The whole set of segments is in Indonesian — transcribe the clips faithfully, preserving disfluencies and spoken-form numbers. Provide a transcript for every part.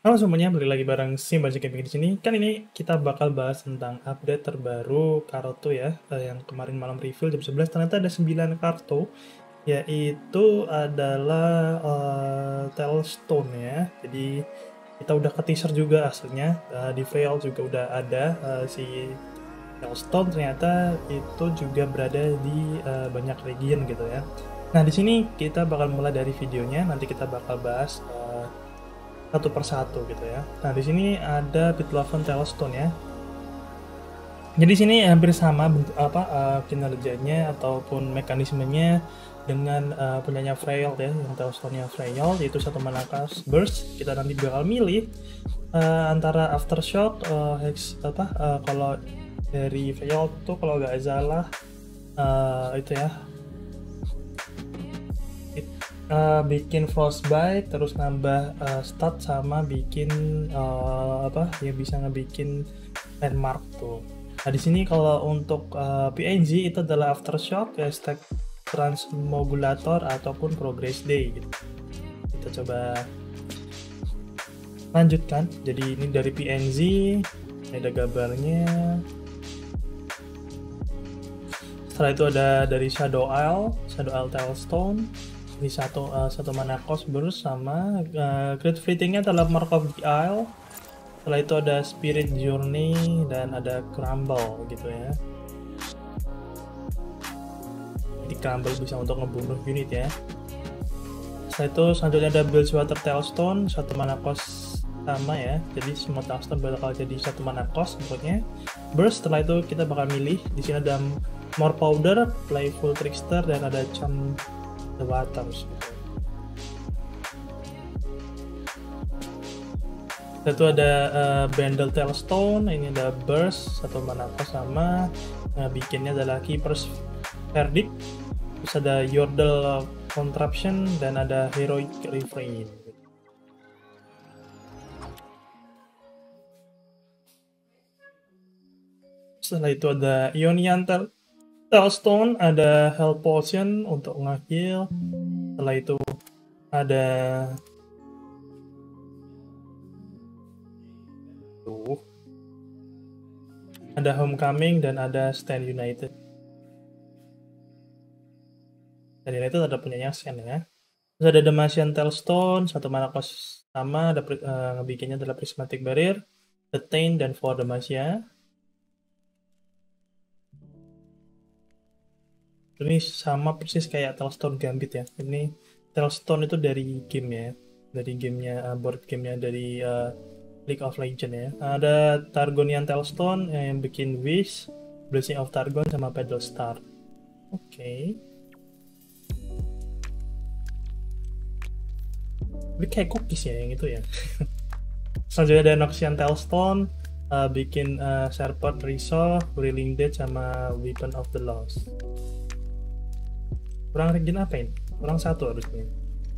Halo semuanya, balik lagi bareng Simbaji Gaming di sini. Kan ini kita bakal bahas tentang update terbaru kartu ya, eh, yang kemarin malam reveal jam sebelas. Ternyata ada sembilan kartu, yaitu adalah uh, Tailstone ya. Jadi kita udah ke teaser juga aslinya, uh, di Veil juga udah ada uh, si Tailstone. Ternyata itu juga berada di uh, banyak region gitu ya. Nah di sini kita bakal mulai dari videonya, nanti kita bakal bahas uh, satu persatu gitu ya. Nah di sini ada Bitloven Tailstone ya. Jadi sini hampir sama bentuk apa uh, kinerjanya ataupun mekanismenya dengan uh, punyanya Frail ya, yang Tailstone-nya Frail, yaitu satu mana cast burst. Kita nanti bakal milih uh, antara Aftershock, uh, Hex apa uh, kalau dari Frail tuh kalau nggak salah uh, itu ya. Uh, bikin frostbite, terus nambah uh, stat sama bikin uh, apa ya, bisa ngebikin landmark tuh. Nah di sini kalau untuk uh, P N G itu adalah Aftershock, ya, stack transmogulator ataupun progress day gitu. Kita coba lanjutkan. Jadi ini dari P N G, ada gambarnya. Setelah itu ada dari Shadow Isle, Shadow Isle Tailstone. Ini satu uh, satu mana cost burst sama uh, crit fleetingnya adalah Mark of the Isle. Setelah itu ada Spirit Journey dan ada Crumble gitu ya. Jadi Crumble bisa untuk ngebunuh unit ya. Setelah itu selanjutnya ada Bilgewater Tailstone, satu mana cost sama ya. Jadi semua Tailstone bakal jadi satu mana cost pokoknya. Burst, setelah itu kita bakal milih. Di sini ada More Powder, Playful Trickster, dan ada Charm the Waters gitu. Itu ada uh, Bundle Tailstone, ini ada Burst, satu mana cost sama, nah, bikinnya adalah Keeper's Verdict, terus ada Yordle Contraption, dan ada Heroic Refrain. Setelah itu ada Ionian Tailstone, ada Health Potion untuk nge-heal. Setelah itu ada tuh ada Homecoming dan ada Stand United. Stand United ada punyanya Sen ya. Terus ada Demacian Tailstone, satu mana cost sama, ada uh, ngebikinnya adalah Prismatic Barrier, Detain, dan For Demacia. Ini sama persis kayak Tailstone Gambit ya. Ini Tailstone itu dari game ya, dari gamenya uh, board gamenya dari uh, League of Legends ya. Ada Targonian Tailstone yang bikin Wish, Blessing of Targon, sama Pedal Star. Oke. Okay. Ini kayak cookies ya yang itu ya. Selanjutnya ada Noxian Tailstone, uh, bikin uh, Serpent Resolve, Wailing Dead, sama Weapon of the Lost. Kurang region apa ini? Kurang satu harusnya.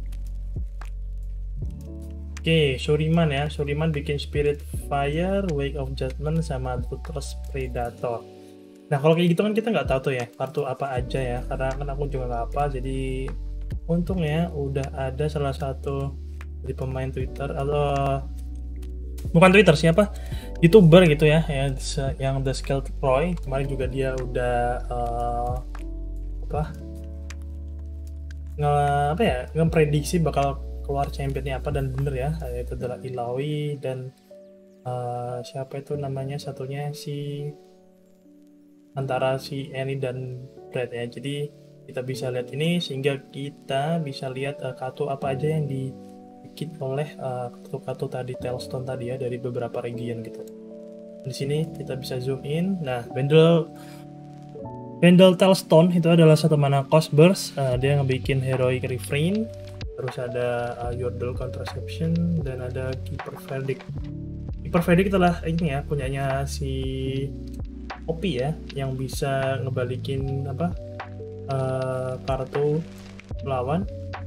Oke, okay, Shuriman ya. Shuriman bikin Spirit Fire, Wake of Judgment, sama Ruthless Predator. Nah kalau kayak gitu kan kita nggak tahu tuh ya kartu apa aja ya, karena kan aku juga nggak apa. Jadi untungnya udah ada salah satu dari pemain Twitter atau bukan Twitter, siapa, YouTuber gitu ya, yang yang The Skilled Roy. Kemarin juga dia udah uh, apa nge apa ya ngeprediksi bakal keluar championnya apa, dan bener ya, itu adalah Illaoi dan uh, siapa itu namanya satunya, si antara si Annie dan Brad ya. Jadi kita bisa lihat ini sehingga kita bisa lihat uh, kartu apa aja yang dibikin oleh kartu-kartu uh, tadi Tailstone tadi ya, dari beberapa region gitu. Di sini kita bisa zoom in. Nah, bundle Bundle Tailstone itu adalah satu mana cost burst, uh, dia ngebikin Heroic Refrain, terus ada uh, Yordle Contraception, dan ada Keeper Verdict. Keeper Verdict adalah ini ya, punyanya si O P ya, yang bisa ngebalikin apa uh, kartu lawan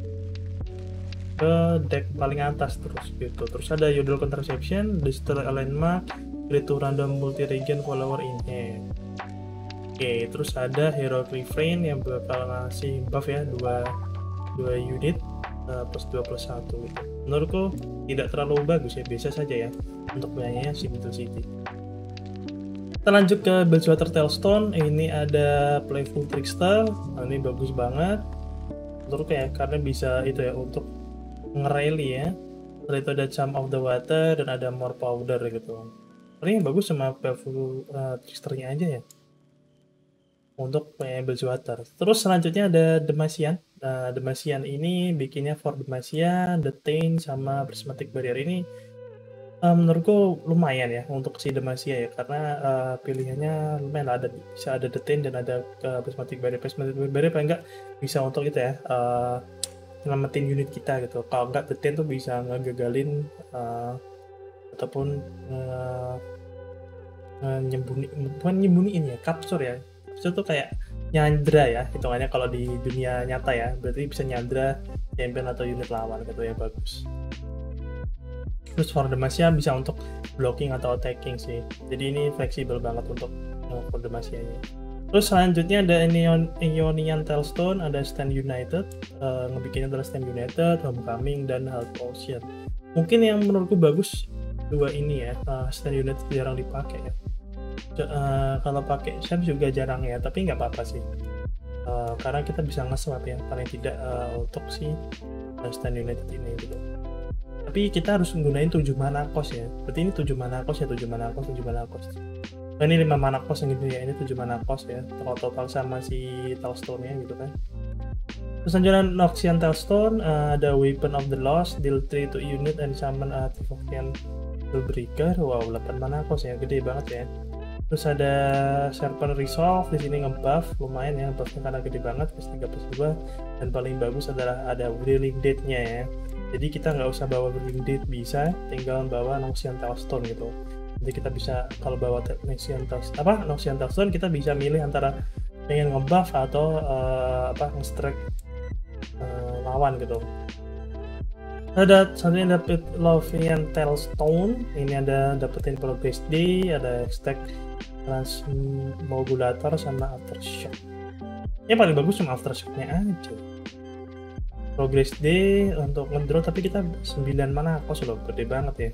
ke deck paling atas terus gitu. Terus ada Yordle Contraception, Destroy a Landmark, create to random multi-region follower in hand. Oke, terus ada Heroic Refrain yang bakal ngasih buff ya, dua, dua unit uh, plus dua plus satu gitu. menurutku tidak terlalu bagus ya, biasa saja ya untuk penyanyinya si Beetle City. Kita lanjut ke Bilgewater Tailstone. Ini ada Playful Trickster. Nah, ini bagus banget menurutku ya, karena bisa itu ya untuk ngerally ya. Setelah itu ada Charm of the Water dan ada More Powder gitu. Ini bagus sama Playful uh, Tricksternya aja ya untuk Bilgewater. Terus selanjutnya ada Demacian. Nah, Demacian ini bikinnya for Demacia, Detain, sama Prismatic Barrier. Ini uh, menurutku lumayan ya untuk si Demacia ya, karena uh, pilihannya lumayan lah, ada bisa ada Detain dan ada uh, Prismatic Barrier. Prismatic Barrier paling nggak bisa untuk itu ya, uh, nyelamatin unit kita gitu. Kalau nggak Detain tuh bisa ngegagalin uh, ataupun uh, nyembunyi, bukan nyembunyiin ya, capture ya. Itu tuh kayak nyandra ya hitungannya kalau di dunia nyata ya, berarti bisa nyandra champion atau unit lawan gitu ya, bagus. Terus for Demacia bisa untuk blocking atau attacking sih, jadi ini fleksibel banget untuk uh, for Demacia ini. Terus selanjutnya ada Ionian, Ionian Tailstone, ada Stand United, uh, ngebikinnya adalah Stand United, Homecoming, dan Health Potion. Mungkin yang menurutku bagus dua ini ya, uh, Stand United jarang dipakai ya. Uh, kalau pakai chef juga jarang ya, tapi nggak apa-apa sih, uh, karena kita bisa nge-swap ya paling tidak uh, untuk si uh, Stand United ini gitu. Tapi kita harus menggunakan tujuh mana cost ya, berarti ini tujuh mana cost ya, tujuh mana cost, tujuh mana cost. Nah, ini lima mana cost yang gitu ya, ini tujuh mana cost ya, total total sama si Tailstone nya gitu kan. Terus selanjutnya Noxian Tailstone, uh, ada Weapon of the Lost, deal three to unit and summon a Tivokian Breaker. Wow, delapan mana cost ya, gede banget ya. Terus ada Serpent Resolve, di sini ngebuff lumayan ya, buffnya karena gede banget, plus tiga plus dua, dan paling bagus adalah ada Whirling Date-nya ya. Jadi kita nggak usah bawa Whirling Date, bisa tinggal bawa Noxian Tailstone gitu. Jadi kita bisa kalau bawa Noxian Tailstone, apa Noxian Tailstone kita bisa milih antara pengen ngebuff atau uh, apa nge-strike uh, lawan gitu. Ada selanjutnya dapet Lothian Tailstone, ini ada dapetin Progress Day, ada stack Transmogulator sama Aftershock. Ya paling bagus cuma Aftershock-nya aja. Progress Day untuk ngedraw, tapi kita sembilan mana kos loh, gede banget ya.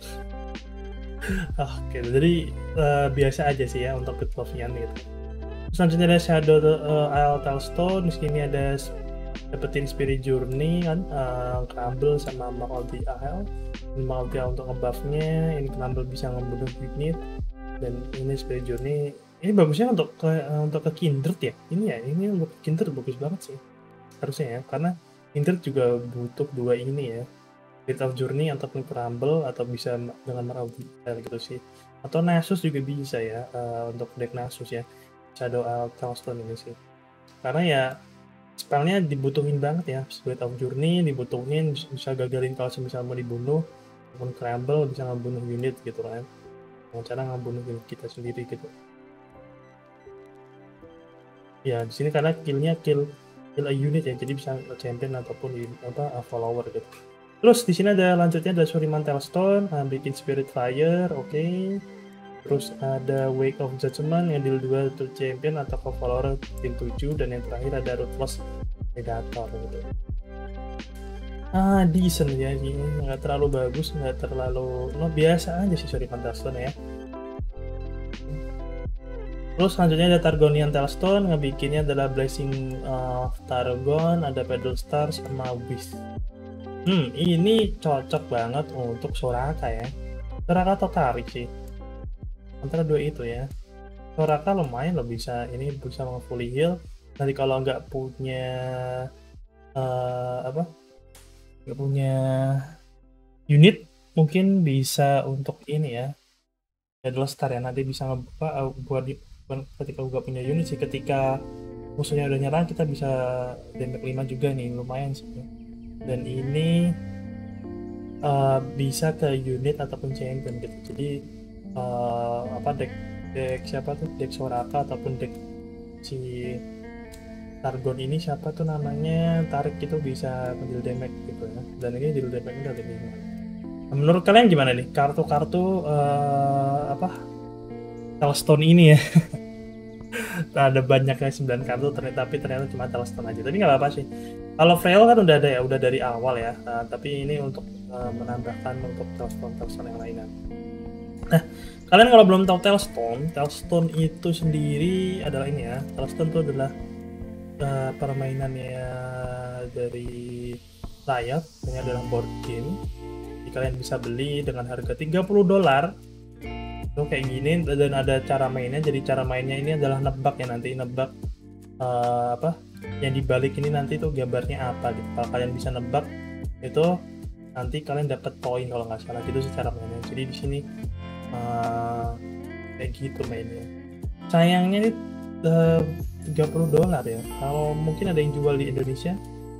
Oke, jadi uh, biasa aja sih ya untuk Lothian gitu. Selanjutnya ada Shadow uh, Isle Tailstone, di sini ada dapetin Spirit Journey kan, uh, Crumble sama Multi Isle. Multi Isle untuk ngebuffnya, ini Crumble bisa ngebunuh unit, dan ini Spirit Journey ini bagusnya untuk ke uh, untuk ke Kindred ya, ini ya ini untuk Kindred bagus banget sih harusnya ya, karena Kindred juga butuh dua ini ya, Spirit of Journey ataupun Crumble, atau bisa dengan Multi Isle gitu sih, atau Nasus juga bisa ya, uh, untuk deck Nasus ya, Shadow Isle Tailstone ini sih, karena ya spellnya dibutuhin banget ya. Spirit of Journey dibutuhin, bisa gagalin kalau misalnya mau dibunuh, ataupun Crumble bisa ngebunuh unit gitu kan, dengan cara ngebunuh unit kita sendiri gitu ya. Di sini karena killnya kill kill a unit ya, jadi bisa champion ataupun apa follower gitu. Terus di sini ada lanjutnya ada Suriman Tailstone, nah, bikin Spirit Fire, oke okay. Terus ada Wake of Judgment yang deal dua to champion atau ke follower deal tujuh, dan yang terakhir ada Ruthless Predator gitu. Ah, decent ya, ini nggak terlalu bagus, nggak terlalu, no biasa aja sih Suriman Tailstone ya. Terus selanjutnya ada Targonian Tailstone, ngebikinnya adalah Blessing of Targon, ada Pedal Star sama Wish. Hmm, ini cocok banget untuk Soraka ya. Soraka atau Tarik sih, antara dua itu ya. Soraka lumayan loh, bisa ini bisa fully heal. Nanti kalau nggak punya uh, apa nggak punya unit, mungkin bisa untuk ini ya, Pedal Star ya, nanti bisa ngebuka buat di, ketika nggak punya unit sih, ketika musuhnya udah nyerang kita bisa damage lima juga nih, lumayan sih. Dan ini uh, bisa ke unit ataupun champion gitu, jadi uh, apa deck deck siapa tuh, deck Soraka ataupun deck si Targon ini siapa tuh namanya, Tarik itu bisa deal damage gitu ya, dan ini deal damage udah lebih lima. Nah, menurut kalian gimana nih kartu-kartu uh, apa Tailstone ini ya? ada banyaknya sembilan kartu ternyata, tapi ternyata cuma Telestone aja, tapi nggak apa-apa sih. Kalau Frail kan udah ada ya, udah dari awal ya, nah, tapi ini untuk uh, menambahkan untuk Telestone Telestone yang lainnya. Nah, kalian kalau belum tahu Telestone, Telestone itu sendiri adalah ini ya, Telestone itu adalah uh, permainannya dari Riot, ini adalah board game. Jadi kalian bisa beli dengan harga tiga puluh dolar. Itu kayak gini, dan ada cara mainnya. Jadi cara mainnya ini adalah nebak ya, nanti nebak uh, apa yang dibalik ini nanti tuh gambarnya apa gitu. Kalau kalian bisa nebak itu nanti kalian dapat poin kalau nggak salah gitu secara mainnya. Jadi di sini uh, kayak gitu mainnya. Sayangnya ini uh, tiga puluh dolar ya. Kalau mungkin ada yang jual di Indonesia.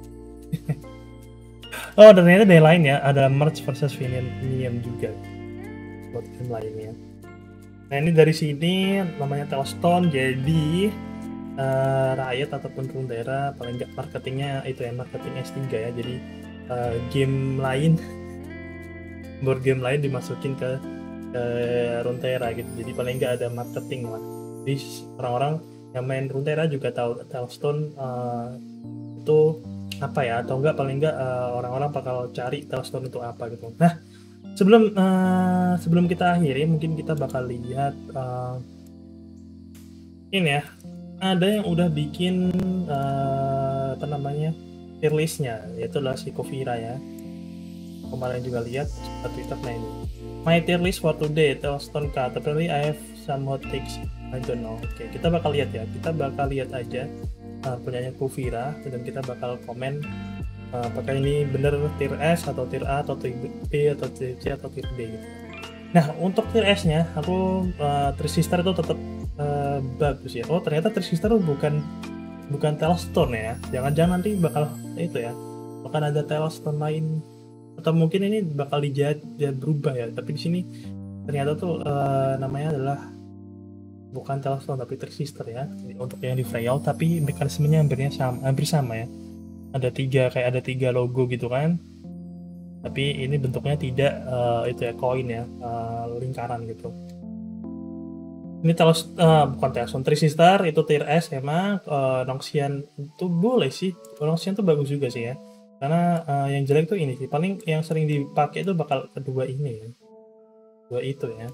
Oh, ternyata ada yang lain ya, ada merch versus Minion juga buat game lainnya. Nah, ini dari sini namanya Telestone, jadi uh, Riot ataupun Runeterra paling nggak marketingnya itu ya, marketing S tiga ya, jadi uh, game lain board game lain dimasukin ke, ke Runeterra gitu, jadi paling nggak ada marketing lah. Jadi orang-orang yang main Runeterra juga tahu Telestone uh, itu apa ya, atau enggak paling enggak uh, orang-orang bakal cari Telestone itu apa gitu. Nah, sebelum uh, sebelum kita akhiri mungkin kita bakal lihat uh, ini ya, ada yang udah bikin uh, apa namanya tier listnya, yaitu adalah si Kuvira ya. Kemarin juga lihat di Twitter. Nah, ini my tier list for today, Telestone card, apparently I have some hot takes, I don't know. Oke, okay, kita bakal lihat ya, kita bakal lihat aja Uh, punyanya Kuvira, dan kita bakal komen uh, apakah ini bener tier S atau tier A atau tier B atau tier C atau tier D gitu. Nah, untuk tier S nya aku uh, Trisistar itu tetap uh, bagus ya. Oh, ternyata Trisistar bukan bukan Telestone ya, jangan-jangan nanti bakal itu ya, bahkan ada Telestone lain, atau mungkin ini bakal dijad berubah ya, tapi di sini ternyata tuh uh, namanya adalah bukan Telestone tapi Trisistar ya. Jadi untuk yang di Frail, tapi mekanismenya hampirnya sama, hampir sama ya. Ada tiga, kayak ada tiga logo gitu kan. Tapi ini bentuknya tidak uh, itu ya, koin ya, uh, lingkaran gitu. Ini Telestone, uh, bukan Telestone, Trisistar itu tier S emang. Uh, Noxian itu boleh sih, Noxian tuh bagus juga sih ya. Karena uh, yang jelek tuh ini sih, paling yang sering dipakai itu bakal kedua ini ya, dua itu ya.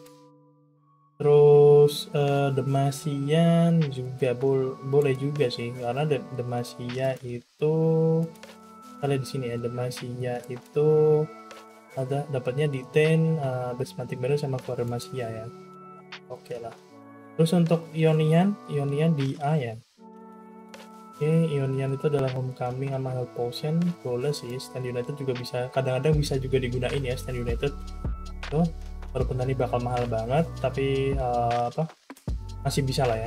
Terus uh, Demacian juga bol boleh juga sih, karena De Demacia itu ada di sini ya. Demacia itu ada dapatnya di ten uh, Prismatic Barrier sama Core Demacia ya. Oke okay lah. Terus untuk Ionian, Ionian di A ya. Oke, okay, Ionian itu adalah Homecoming sama Health Potion, boleh sih. Stand United juga bisa, kadang-kadang bisa juga digunain ya Stand United. Tuh. Walaupun tadi bakal mahal banget, tapi uh, apa masih bisa lah ya.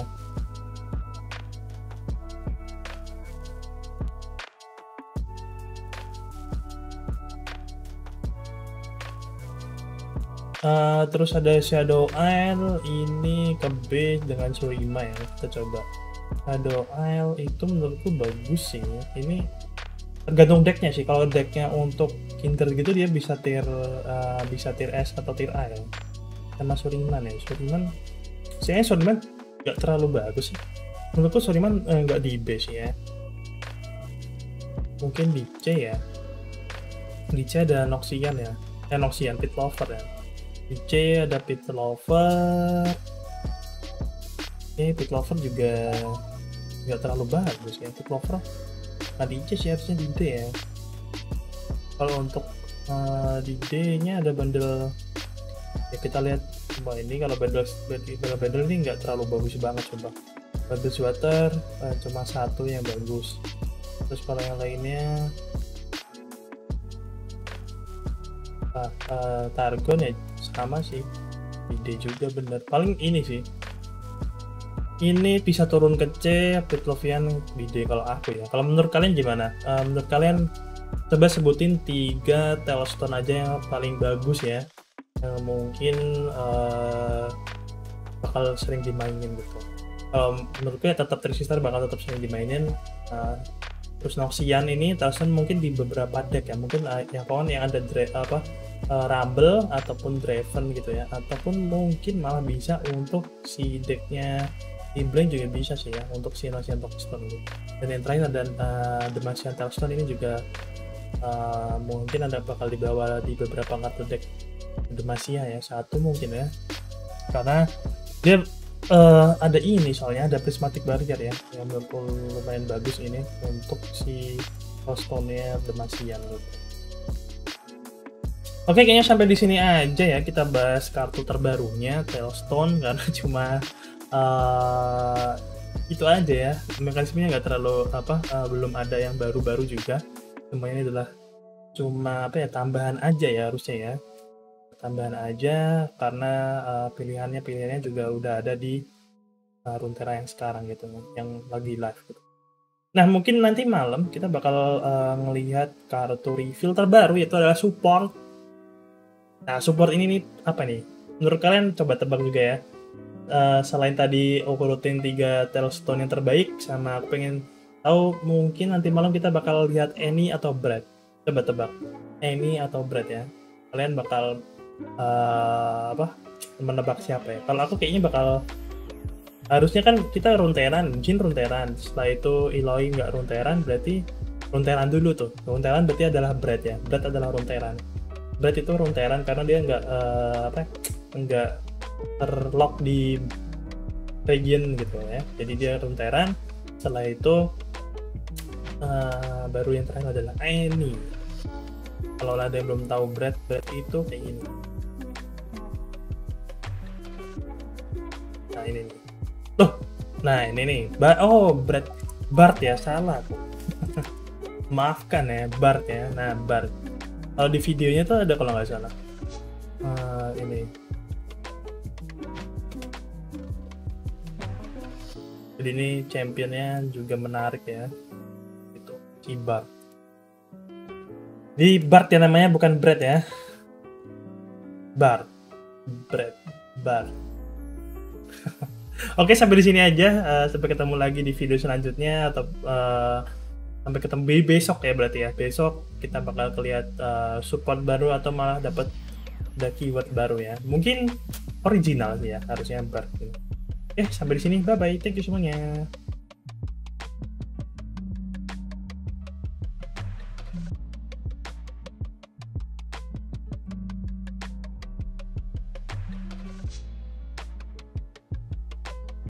Uh, terus ada Shadow Isle, ini ke B dengan Surima ya, kita coba. Shadow Isle itu menurutku bagus sih. Ini tergantung decknya sih. Kalau decknya untuk Kinder gitu dia bisa tier uh, bisa tier S atau tier A ya. Sama Suriman ya. Suriman, saya Suriman nggak terlalu bagus sih. Menurutku Suriman eh, nggak di B sih ya. Mungkin di C ya. Di C ada Noxian ya. Eh Noxian, Pit Lover ya. Di C ada Pit Lover. Oke, Pit Lover juga nggak terlalu bagus ya. Pit Lover. Nah di C sih harusnya di D ya. Kalau untuk uh, di D nya ada bundle ya, kita lihat coba ini. Kalau bundle bundle, bundle ini nggak terlalu bagus banget, coba bundle sweater uh, cuma satu yang bagus. Terus kalau yang lainnya uh, uh, Targon ya sama sih, di D juga bener. Paling ini sih, ini bisa turun ke C, Pitlovian di D kalau aku ya. Kalau menurut kalian gimana? Uh, menurut kalian coba sebutin tiga Telestone aja yang paling bagus ya, yang mungkin uh, bakal sering dimainin gitu. Kalau menurutku ya tetap Trisistar bakal tetap sering dimainin. Uh, terus Noxian ini Telestone mungkin di beberapa deck ya, mungkin uh, yang pohon yang ada dra apa uh, Rumble ataupun Draven gitu ya, ataupun mungkin malah bisa untuk si decknya di Blink juga bisa sih ya untuk si Noxian Toxstone gitu. Dan yang terakhir ada uh, Demacian Tailstone ini juga uh, mungkin ada bakal dibawa di beberapa kartu deck Demacia ya, satu mungkin ya, karena dia uh, ada ini soalnya ada Prismatic Barrier ya yang lumayan bagus ini untuk si Tailstone-nya Demacian gitu. Oke, kayaknya sampai di sini aja ya kita bahas kartu terbarunya Tailstone, karena cuma uh, itu aja ya, mekanismenya nggak terlalu apa, uh, belum ada yang baru-baru juga, semuanya ini adalah cuma apa ya, tambahan aja ya harusnya ya, tambahan aja karena uh, pilihannya pilihannya juga udah ada di uh, Runeterra yang sekarang gitu, yang lagi live gitu. Nah mungkin nanti malam kita bakal uh, ngelihat kartu reveal terbaru, yaitu adalah support. Nah support ini nih apa nih menurut kalian, coba tebak juga ya. Uh, selain tadi overrouting tiga Tailstone yang terbaik, sama aku pengen tahu mungkin nanti malam kita bakal lihat Annie atau Brad. Coba tebak Annie atau Brad ya, kalian bakal uh, apa menebak siapa ya? Kalau aku kayaknya bakal, harusnya kan kita Runeterran, Jhin Runeterran, setelah itu Eloy nggak Runeterran, berarti Runeterran dulu tuh. Runeterran berarti adalah Brad ya, Brad adalah Runeterran. Brad itu Runeterran karena dia nggak uh, apa nggak terlock di region gitu ya, jadi dia Runeterran. Setelah itu uh, baru yang terakhir adalah Annie. Kalau ada yang belum tahu Brad, Brad itu kayak gini. Nah ini nih, tuh, nah ini nih, ba oh Brad, Bard ya, salah maafkan ya, Bard ya. Nah Bard, kalau di videonya tuh ada kalau nggak salah uh, ini. Jadi ini championnya juga menarik ya, itu si Bard. Di Bard ya namanya, bukan Brad ya, Bard, Brad, Bard. Oke, sampai di sini aja. Uh, sampai ketemu lagi di video selanjutnya, atau uh, sampai ketemu besok ya berarti ya. Besok kita bakal lihat uh, support baru atau malah dapat ada keyword baru ya. Mungkin original sih ya harusnya Bard. Oke, sampai di sini. Bye bye. Thank you semuanya.